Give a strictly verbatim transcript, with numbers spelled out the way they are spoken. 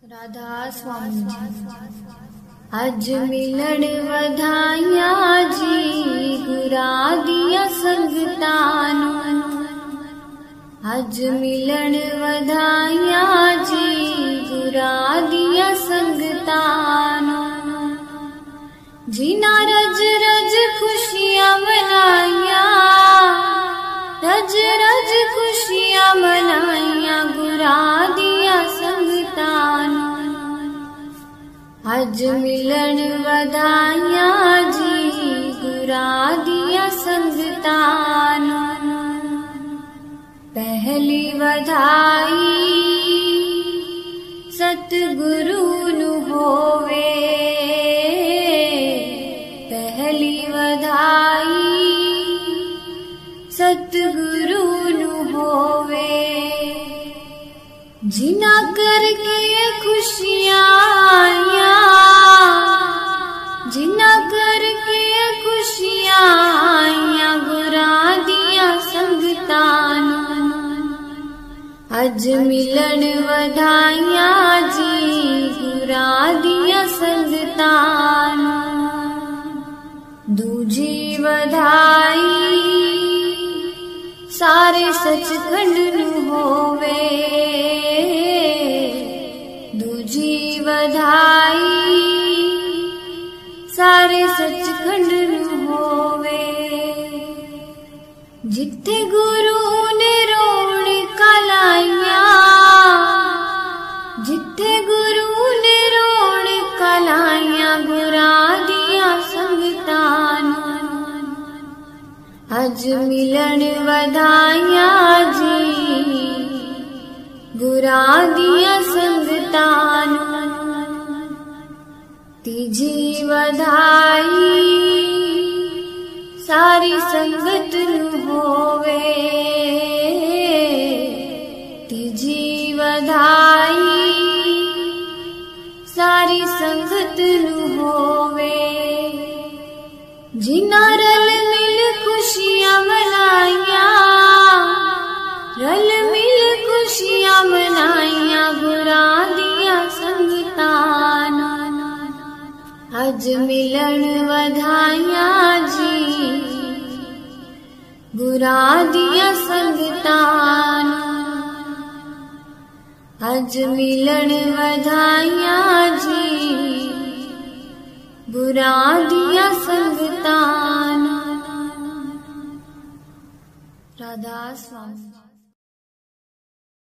राधा स्वामी अज मिलन वधाया जी गुरा दिया संगतानु। अज मिलन वधाया जी गुरा दिया संगतानु। जिना रज रज खुशियां मनाइया, रज रज खुशियां मनाइया गुरा दिया संगतानु। अज मिलन वधाया जी गुरा दिया संगतानु। पहली वधाई सतगुरु नु होवे, पहली वधाई सतगुरु नु होवे। जिना करके खुशियां आया, जिना करके खुशियां आया गुरा दिया संगतानु। अज मिलन वधाया जी गुरा दिया संगतानु। दूजी वधाई सारे सचखंड नु होवे, दूजी वधाई सारे सचखंड नु होवे। जिथे गुरु ने रोण कलाइया, जिथे गुरु ने रोण कलाइया गुरा दिया संगतानु। अज मिलन वधाया जी गुरा दिया संगतानु। तीजी वधाई सारी संगत नु होवे, तीजी वधाई सारी संगत नु होवे। जिना रल मिल खुशियां मनाइया, रल मिल खुशियां मनाइया गुरा दिया संगतानु। अज मिलन वधाया जी गुरा दिया संगतानु। अज मिलन वधाया जी गुरा दिया संगतानु। राधा स्वामी।